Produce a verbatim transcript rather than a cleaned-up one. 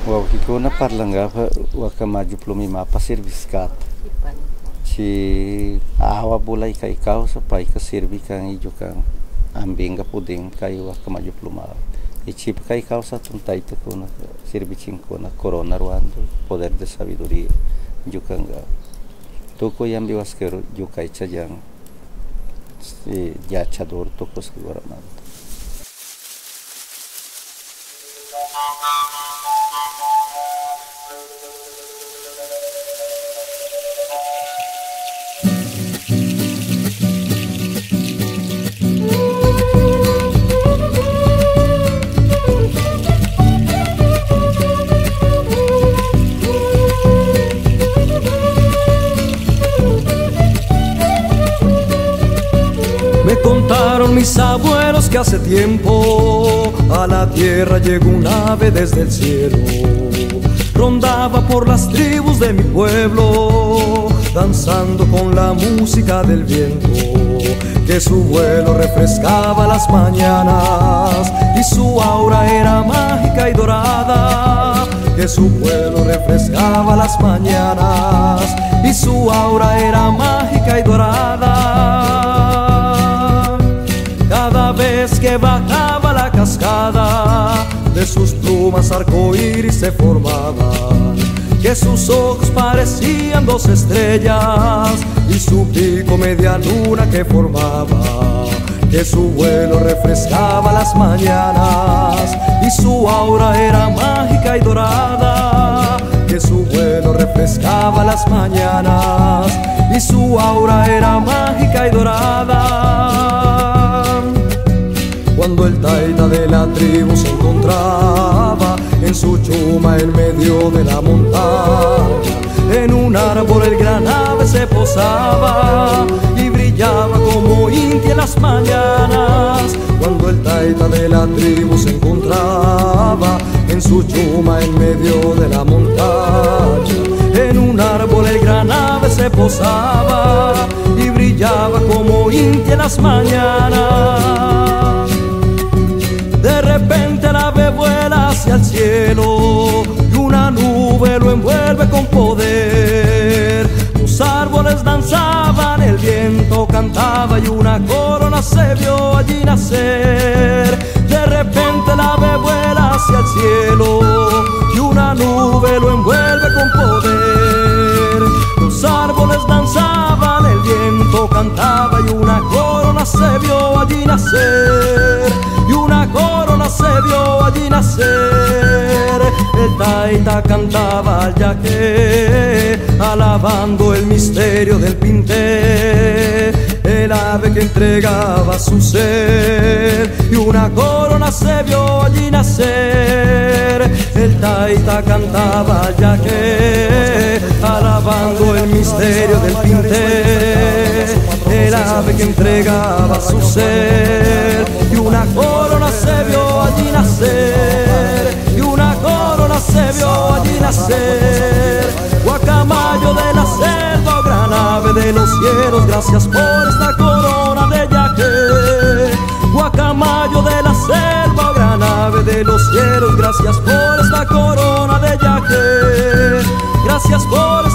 Wow, kikuna parlangapa wakamayo plumimapa serviscata. Si awa bulay kay kausa pay ka servi kang ijo kang ambenga puding kay wakamayo plumao. E chip kay kausa tuntay ta kuna servi chinkuna corona ruando poder de sabiduría. Yo kanga toko yambi waskero yo kay chayang e ya chador tokos guaramanta. Me contaron mis abuelos que hace tiempo a la tierra llegó un ave desde el cielo. Rondaba por las tribus de mi pueblo, danzando con la música del viento, que su vuelo refrescaba las mañanas y su aura era mágica y dorada. Que su vuelo refrescaba las mañanas y su aura era mágica y dorada. Cada vez que bajaba la cascada, de sus plumas arcoíris se formaban, que sus ojos parecían dos estrellas y su pico media luna que formaba. Que su vuelo refrescaba las mañanas y su aura era mágica y dorada. Que su vuelo refrescaba las mañanas y su aura era mágica y dorada. Cuando el taita de la tribu se encontraba en su chuma en medio de la montaña, en un árbol el gran ave se posaba y brillaba como Inti en las mañanas. Cuando el taita de la tribu se encontraba en su chuma en medio de la montaña, en un árbol el gran ave se posaba y brillaba como Inti en las mañanas. De repente el ave vuela hacia el cielo y una nube lo envuelve con poder. Los árboles danzaban, el viento cantaba y una corona se vio allí nacer. De repente el ave vuela hacia el cielo y una nube lo envuelve con poder. Los árboles danzaban, el viento cantaba y una corona se vio allí nacer. Y una corona se vio allí nacer. El taita cantaba al yaque, alabando el misterio del pinté, el ave que entregaba su ser. Y una corona se vio allí nacer. El taita cantaba al yaque, alabando el misterio del pinté, el ave que entregaba su ser. Y una corona se vio allí nacer. Y una corona se vio allí nacer. Guacamayo de la selva, gran ave de los cielos, gracias por esta corona de yaque. Guacamayo de la selva, gran ave de los cielos, gracias por esta corona de yaque. Gracias por